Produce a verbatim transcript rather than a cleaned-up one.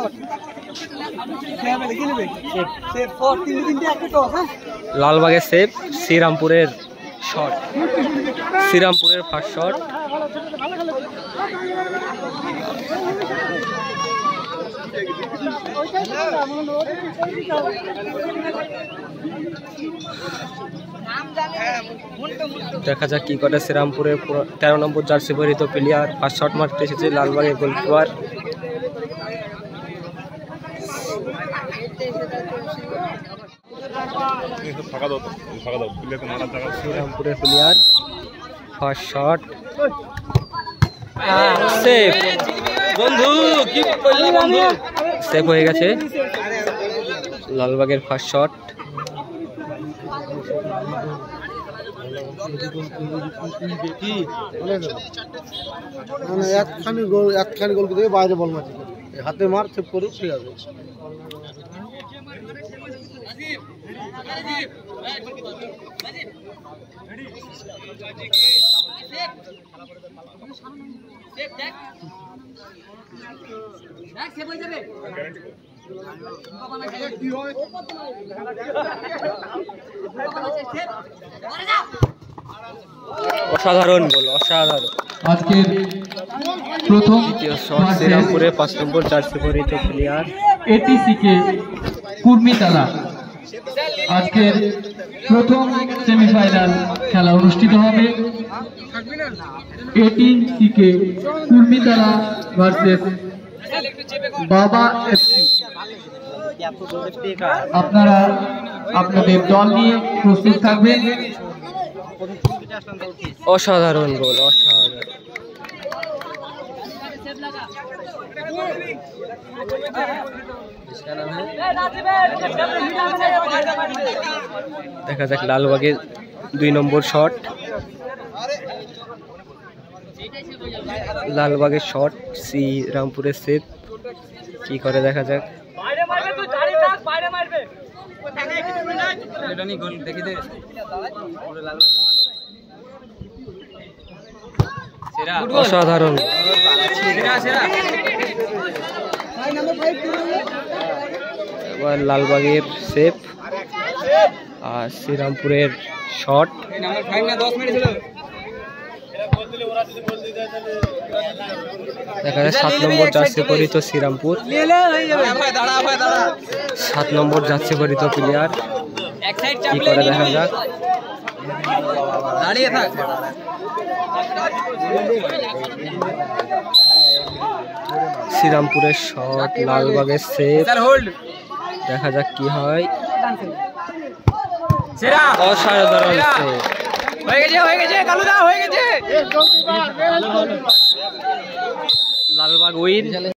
লালবাগের save, শ্রীরামপুরের shot, শ্রীরামপুরের first shot. দেখা যাক কি করে শ্রীরামপুরের তেরো নম্বর জার্সি পরিহিত প্লেয়ার ফার্স্ট শট মারতে এসেছে লালবাগের গোলকিপার। শ্রীরামপুরের প্লেয়ার ফার্স্ট শট সেভ, বন্ধু কি করলি বন্ধু, সেভ হয়ে গেছে লালবাগের ফার্স্ট শট। একখানি গোল একখানি গোল থেকে বাইরে বল মারছে, হাতে মার সেভ করুক ঠিক আছে। অসাধারণ গোল, অসাধারণ। আজকের প্রথম দ্বিতীয় শট শ্রীরামপুরের পাঁচ নম্বর জার্সি পরিহিত প্লেয়ার এটিসিকে কুর্মিতলা। আজকের প্রথম সেমিফাইনাল খেলা অনুষ্ঠিত হবে ATCK Kurmitala versus Baba FC. আপনারা আপনাদের দল নিয়ে প্রস্তুত থাকবেন। অসাধারণ গোল, অসাধারণ। দেখা যাক লালবাগের দুই নম্বর শট, লালবাগের শট, শ্রীরামপুরের সেভ, কি করে দেখা যাক। অসাধারণ, এবার লালবাগের সেভ আর শ্রীরামপুরের শট। দেখা যায় সাত নম্বর জার্সি পরিহিত শ্রীরামপুর, সাত নম্বর জার্সি পরিহিত প্লেয়ার, কি করে দেখা যাক। শ্রীরামপুরের শট, লালবাগের সেভ, দেখা যাক কি হয়। অসাধারণ সেভ, লালবাগ উইন।